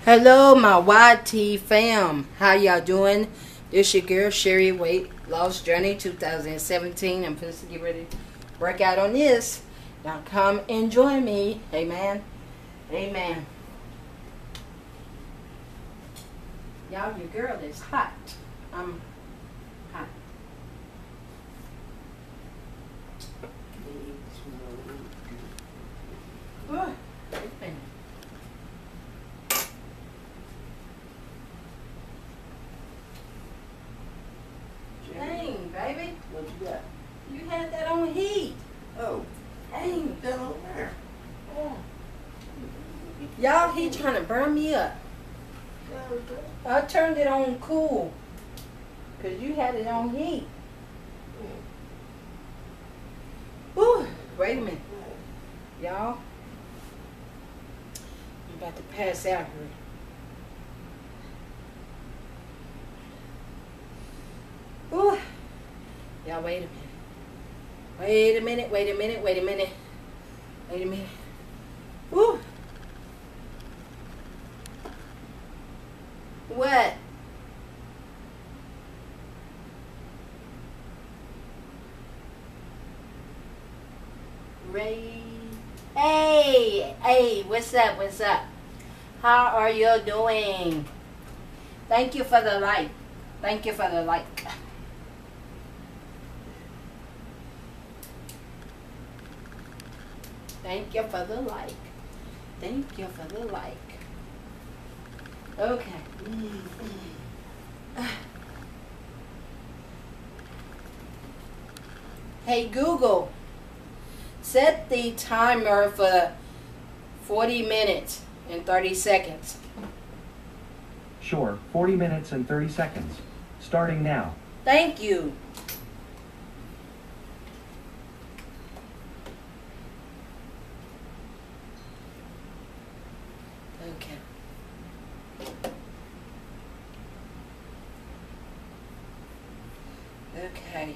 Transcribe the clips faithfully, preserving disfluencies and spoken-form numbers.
Hello, my Y T fam. How y'all doing? This your girl Sherry Weight Loss Journey two thousand seventeen. I'm supposed to get ready to work out on this. Now come and join me. Amen. Amen. Y'all, your girl is hot. I'm hot. Oh, wait a minute. Dang, baby. What you got? You had that on heat. Oh, Dang. that over there. Oh. Y'all, he trying to burn me up. I turned it on cool. Because you had it on heat. Whew. Wait a minute. Y'all. I'm about to pass out here. Whew. Y'all, wait a minute. Wait a minute, wait a minute, wait a minute. Wait a minute. Whew. What? Ray. Hey, hey, what's up, what's up? How are you doing? Thank you for the like. Thank you for the like. Thank you for the like. Thank you for the like. Okay. Hey Google, set the timer for forty minutes and thirty seconds. Sure, forty minutes and thirty seconds. Starting now. Thank you. Okay. Okay.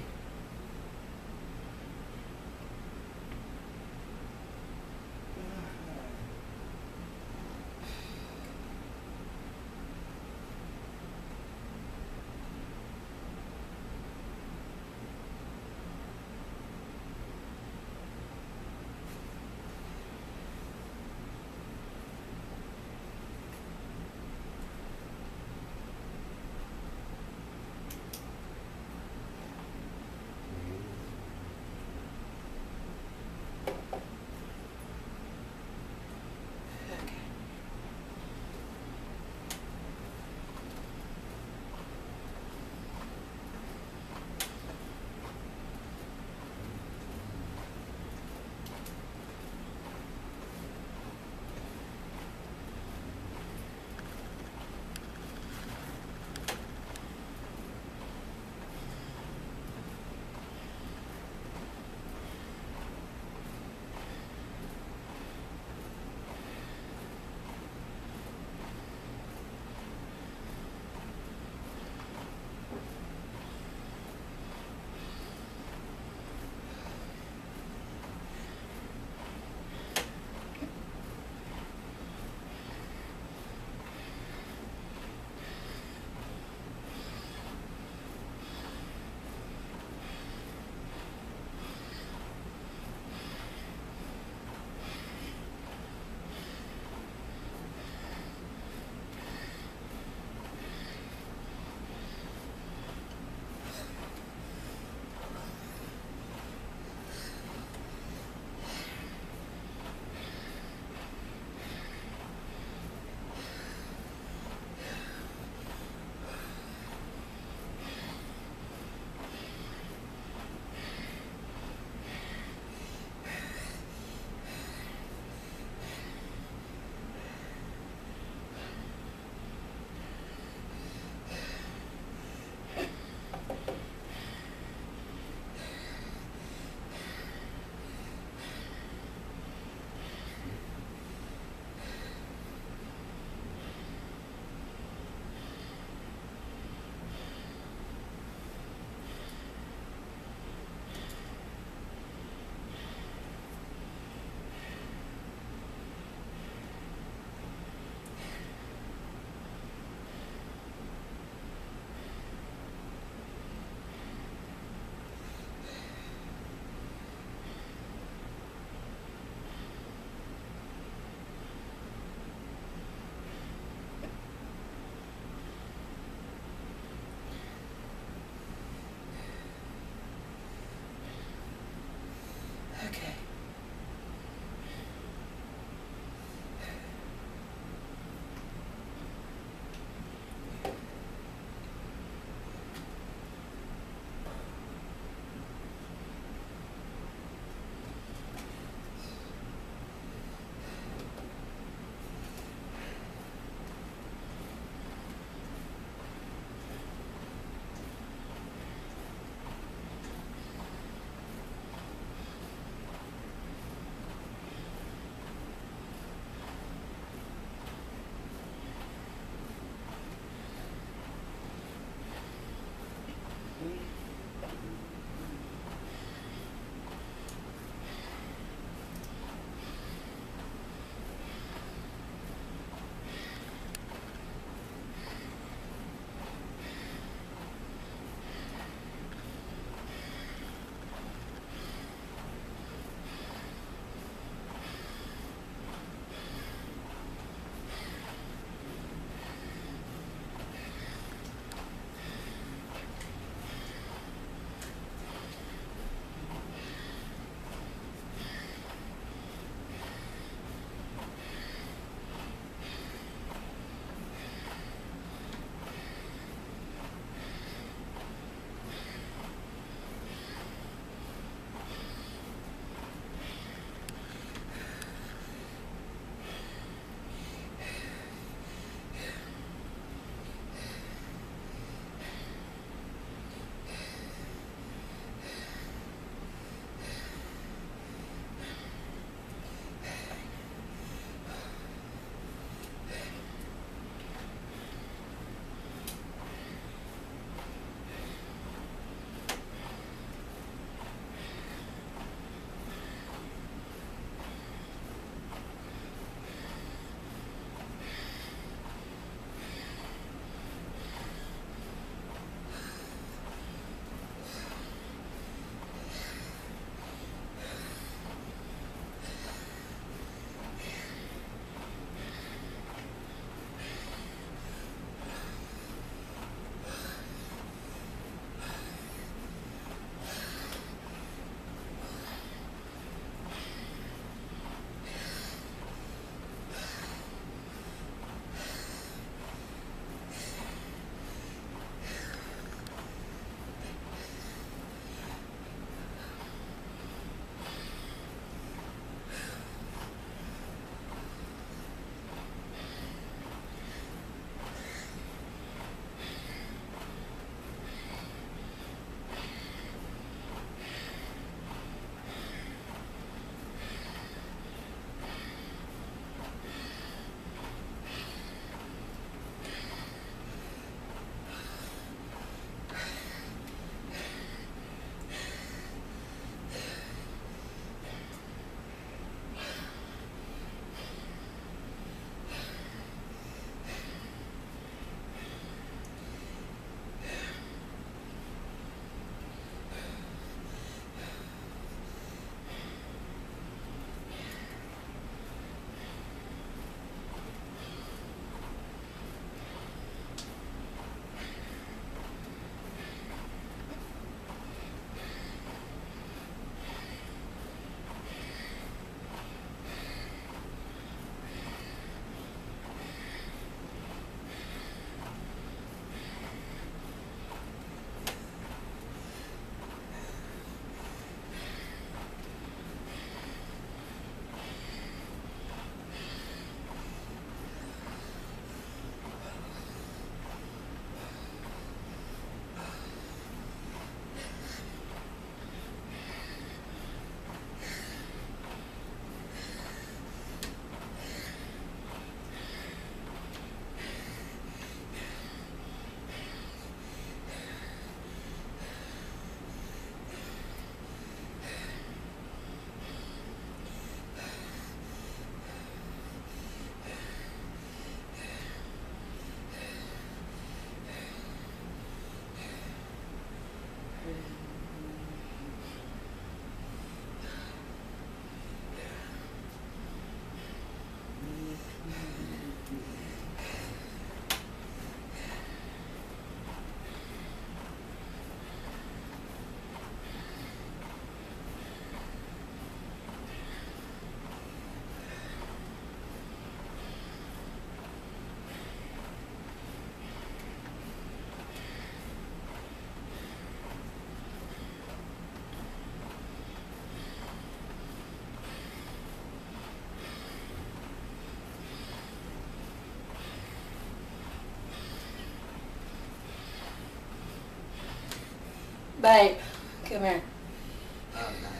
Babe, come here. All right.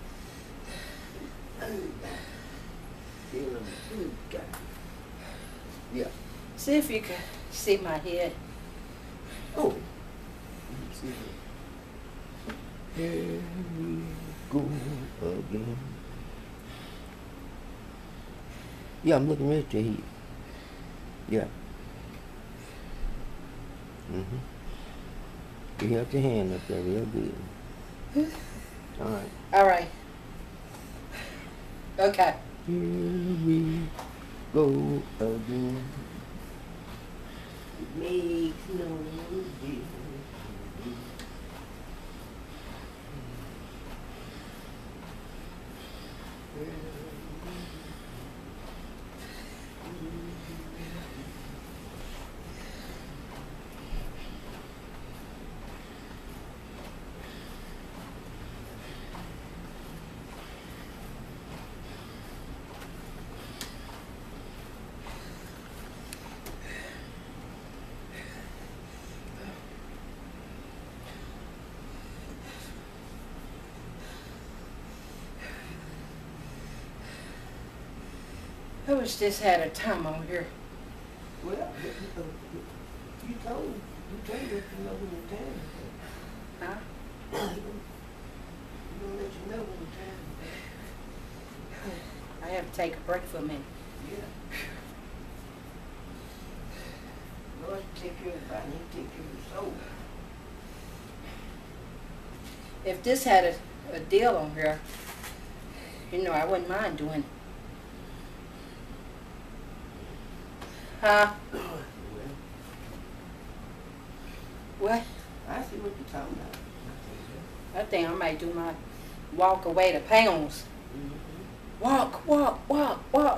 Feeling good, guy. Yeah. See if you can see my head. Oh. Let me see here. Here we go again. Yeah, I'm looking right at your head. Yeah. Mm-hmm. You held your hand up there real good. All right. All right. Okay. Here we go again. It makes no difference. I wish this had a time on here. Well, you told, you told us to know when the time is. Huh? We're gonna let you know when the time is. I have to take a break for a minute. Yeah. Lord, take care of the body, He take care of the soul. If this had a, a deal on here, you know, I wouldn't mind doing it. Huh? Well, What? I see what you're talking about. I think I might do my walk away to pounds. Mm-hmm. Walk, walk, walk, walk.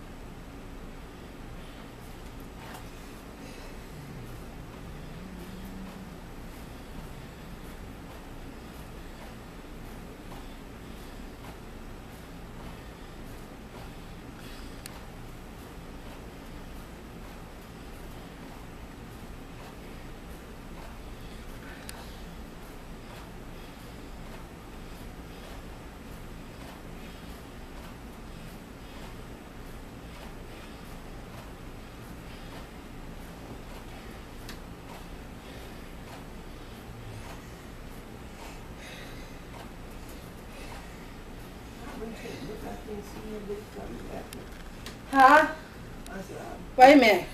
Look, I can see him this coming back. Huh? I said, I, Wait a minute.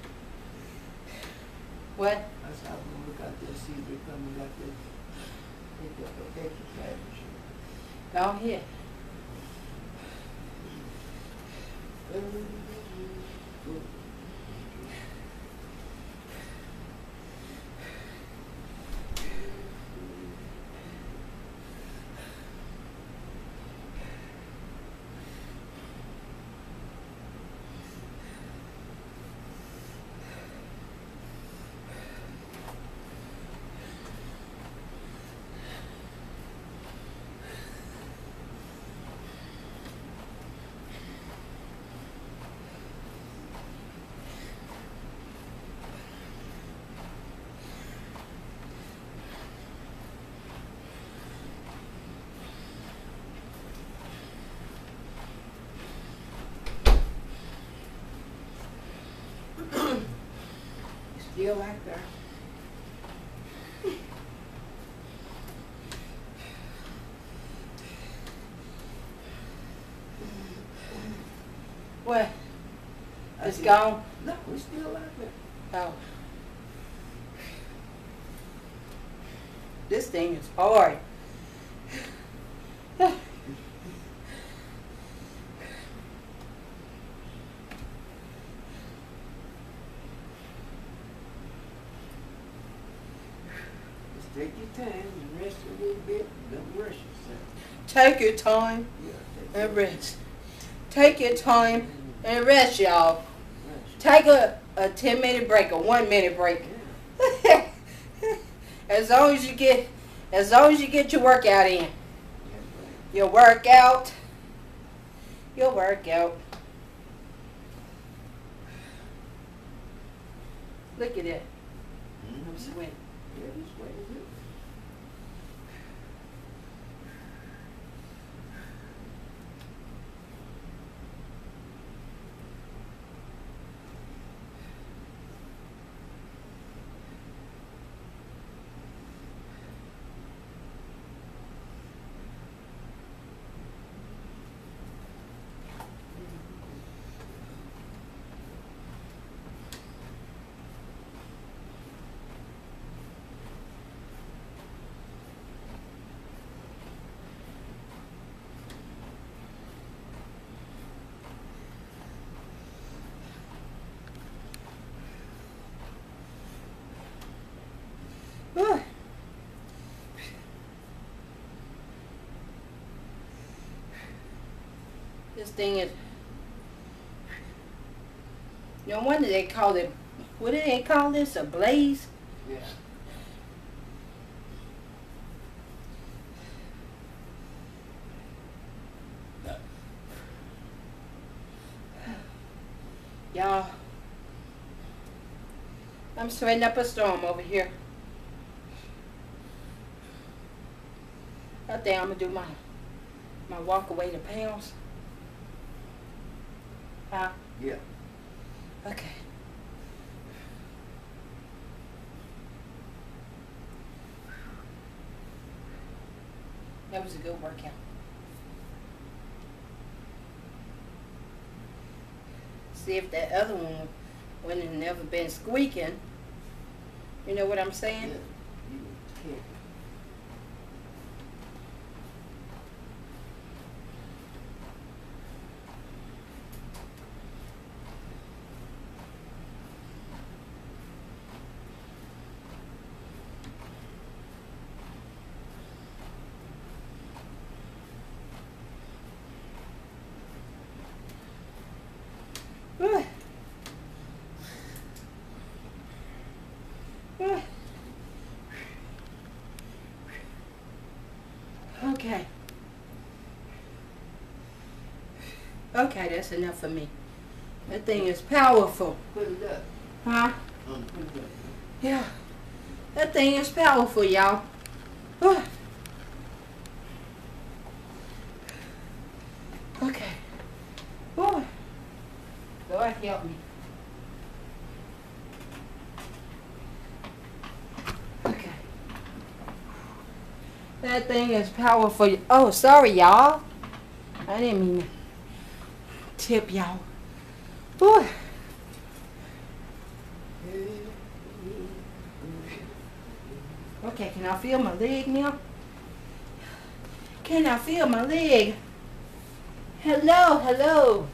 What? I said, I'm gonna look out there and see if they're coming back there. Pick up an exercise machine. Go ahead. Still like that. What? I It's said, gone? No, it's still like that. Oh. This thing is hard. Just take your time and rest a little bit. Don't rush yourself. Take your time Yeah, take and your rest. Take your time and rest, y'all. rest. Take a, a ten minute break, a one minute break. Yeah. As long as you get as long as you get your workout in. Yeah, Your workout. Your workout. Look at that. right. I'm sweating. Yeah, this way is it. This thing is, no wonder they call it, what do they call this, a blaze? Yeah. Y'all, I'm sweating up a storm over here. I think I'm gonna do my my walk away to pounds. Huh? Yeah. Okay. That was a good workout. See if that other one wouldn't have never been squeaking. You know what I'm saying? Yeah. You can't. Whew. Whew. Okay. Okay, that's enough for me. That thing is powerful. Put it up. Huh? Um, put it up. Yeah. That thing is powerful, y'all. Whew. Okay. Whew. Lord help me. Okay. That thing is powerful. Oh, sorry, y'all. I didn't mean to tip y'all. Whew. Okay, can I feel my leg now? Can I feel my leg? Hello, hello.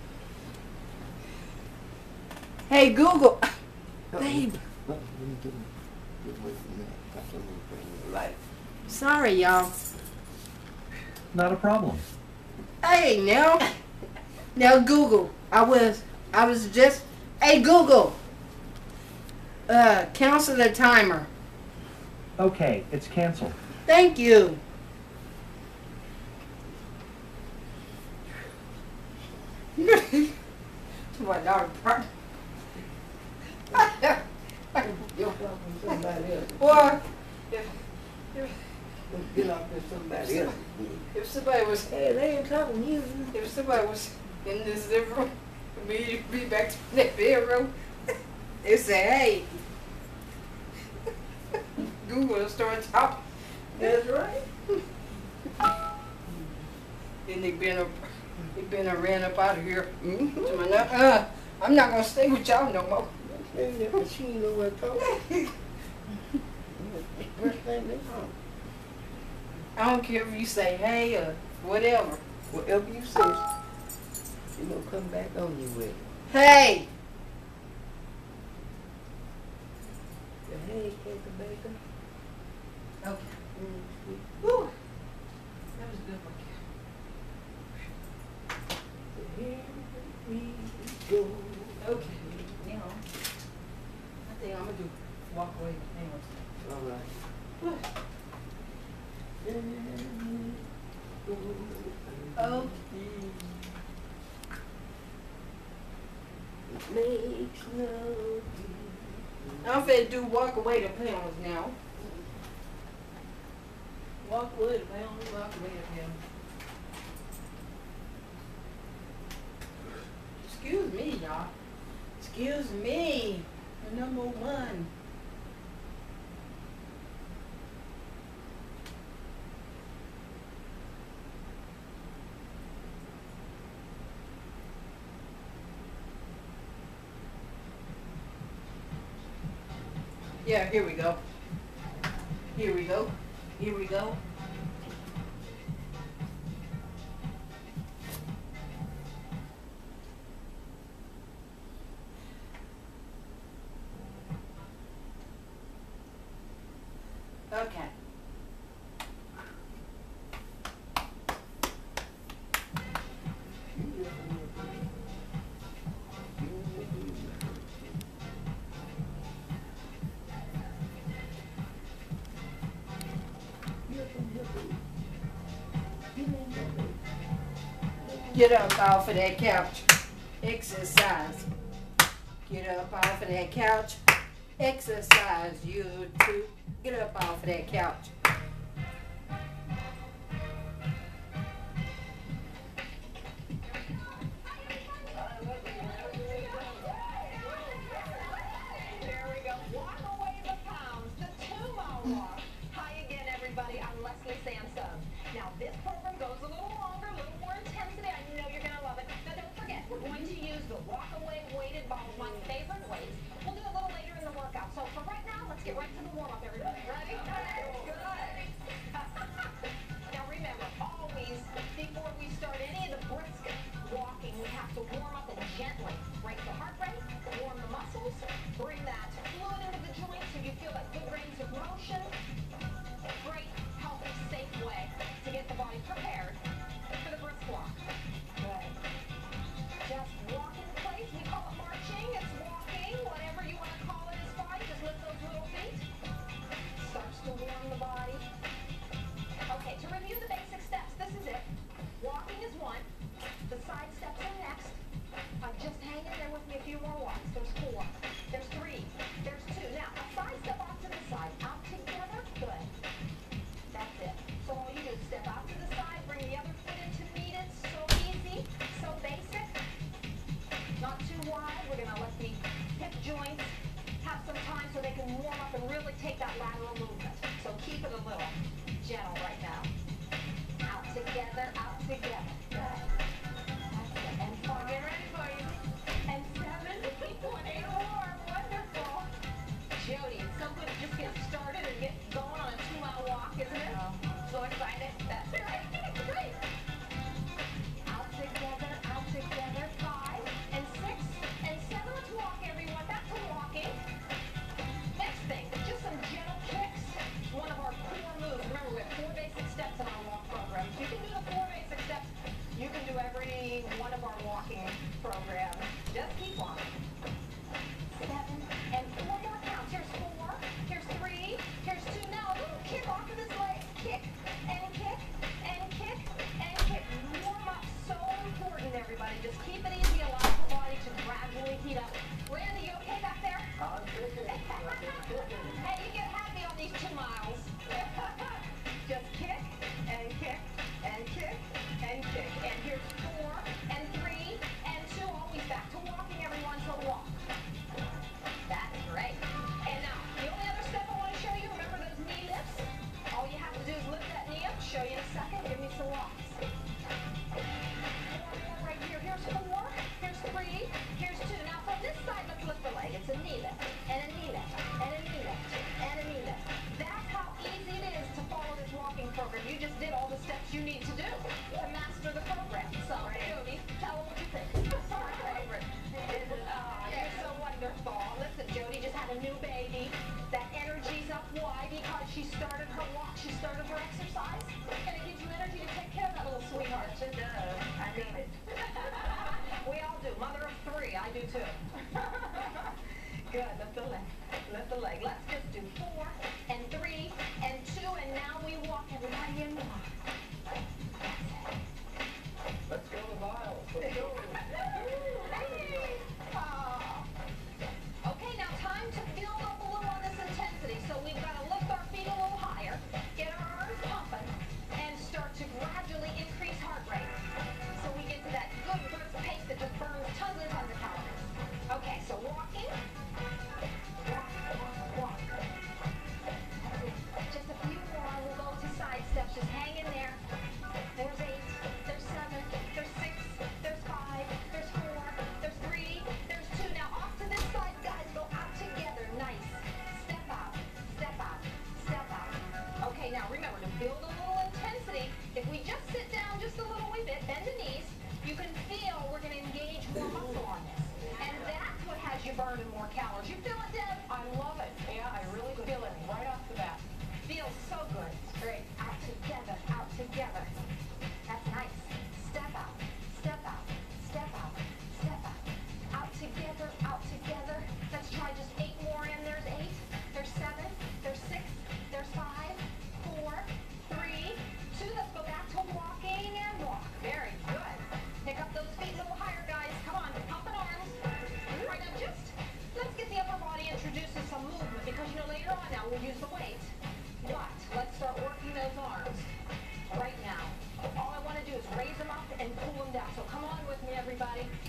Hey, Google. Babe. What? Let me get get away from that. Got something in the light. Sorry, y'all. Not a problem. Hey, now. Now, Google. I was, I was just, hey, Google. Uh, cancel the timer. Okay, it's canceled. Thank you. My daughter. You're talking to somebody else. Or if, if, Get off there, somebody else. if somebody was, Hey, they ain't talking to you. if somebody was in this living room, for me to be back to that bedroom, they say, hey, Google will start talking. That's right. Then they been up, they been and ran up out of here. Mm-hmm. To my, uh, I'm not gonna stay with y'all no more. Maybe that machine over there talking. First thing they talk. I don't care if you say hey or whatever. Whatever you say, you gonna come back on you with it. Hey! The hey, cake the bacon. Okay. Mm-hmm. Whew. That was a good one. Here we go. Okay. Now, I think I'm gonna do walk away with All right. hands. There we go. Okay. It makes no difference. I'm finna do walk away to pounds now. Walk away to pounds, walk away to pounds. Excuse me, y'all. Excuse me. The number one. Yeah, here we go. Here we go. Here we go. Okay. Get up off of that couch. Exercise. Get up off of that couch. Exercise. You too. Get up off of that couch. There we go. Walk away the pounds. The two-mile walk. Hi again, everybody. I'm Leslie Sansone. Now, this program goes a little longer, a little more intensity. I know you're going to love it. Now, don't forget, we're going to use the walk-away weighted balls, my favorite weights. We'll do a little later in the workout. So, for right now, let's get right to the warm-up, everybody. Ready? Good. Now, remember, always, before we start any of the brisk walking, we have to warm up and gently break the heart rate, warm the muscles, bring that fluid into the joints so you feel that good range of motion. Great, healthy, safe way to get the body prepared for the brisk walk. Good. Just walk in place. We call it marching. It's walking. Whatever you want to call it is fine. Just lift those little feet. Starts to warm the body. Okay, to review the basic steps, this is it. Walking is one. The side steps are next. Uh, just hang in there with me a few more walks. There's four. There's three. There's two. Now, a side step off to the side. Out together. Good. That's it. So all you do is step out to the side, bring the other foot in to meet it. So easy. So basic. Not too wide. We're going to let the hip joints have some time so they can warm up and really take that lateral movement. So keep it a little gentle right now. Out together. Out together. Good. That's it. And five. Get ready for you. And seven. Keep going. Eight more. Wonderful. Jody, it's so good to just get started and get going on a two-mile walk, isn't it? Oh. So excited. That's right. Great. Out together. Out together. Five. And six. And seven. Let's walk, everyone. Back to walking. Next thing, just some gentle kicks. One of our core moves. Remember, we have four basic steps in our walk program. If you can do the four basic steps, you can do every one of our walking programs. Just keep on. Seven and four more counts. Here's four. Here's three. Here's two. Now a little kick off of this leg. Kick and kick and kick and kick. Warm up. So important, everybody. Just keep it easy. Allow the body to gradually heat up. Randy, you okay back there? I'm kicking. Hey, you get happy on these two miles. Just kick and kick and kick and kick. And here's four and three and two. Always back to walking, everyone. So walk. That's great. And now, the only other step I want to show you, remember those knee lifts? All you have to do is lift that knee up. Show you in a second. Give me some walks. Four more right here. Here's four. Here's three. Here's two. Now, from this side, let's lift the leg. It's a knee lift. And a knee lift. And a knee lift. And a knee lift. That's how easy it is to follow this walking program. You just did all the steps you need to do to master the program. So, Jody, tell them what you think. My favorite. Oh, you're so wonderful. Listen, Jody just had a new baby. That energy's up. Why? Because she started her walk. She started her exercise. And it gives you energy to take care of that little sweetheart. It does. I need it. We all do. Mother of three. I do too. Good. Lift the leg. Lift the leg. Let's just do four and three and two. And now we walk everybody in walk. Let's go to miles. Let's go. Hey. Oh. Okay, now time to build up a little on this intensity. So we've got to lift our feet a little higher, get our arms pumping, and start to gradually increase heart rate. So we get to that good brisk pace that just burns tons and tons of calories. Okay, so walking. Walk, walk, walk. Just a few more. We'll go to side steps. Just hang in there. There's eight. There's seven. There's six. There's five. There's four. There's three. There's two. Now off to this side, guys. Go out together. Nice. Step out. Step out. Step out. Okay, now remember to build a little intensity. If we just sit down just a little wee bit, bend the knees, you can feel we're going to engage more muscle on this. And that's what has you burning more calories. You feel it, Deb? I love it. Yeah, I really feel it right off the bat. Feels so good. It's great. Out together. Out together. That's nice. Step out. Step out. Step out. Step out. Out together. Out together. Let's try just eight more in. There's eight. There's seven. There's six. There's five. Four. Three. Two. Let's go back to walking and walk. Very good.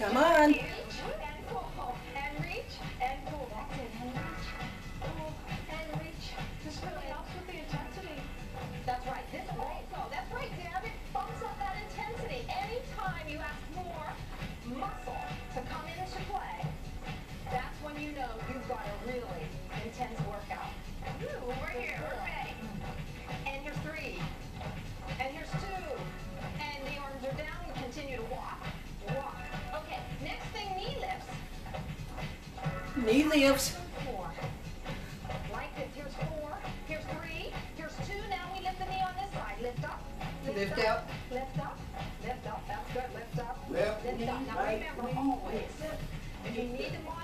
Come on. Reach and pull. And reach and pull. That's it. And reach. Pull and reach. This really helps with the intensity. That's right. This also. That's right, Deb. It bumps up that intensity. Anytime you ask more muscle to come into play, that's when you know you've got a really intense workout. Ooh, we're here. We're ready. And here's three. And here's two. And the arms are down. We continue to walk. Walk. Okay, next thing, knee lifts. Knee lifts. Four. Like this. Here's four. Here's three. Here's two. Now we lift the knee on this side. Lift up. Lift up. Lift up. Lift up. That's good. Lift up. Left Lift up. Now remember, always, if you need to monitor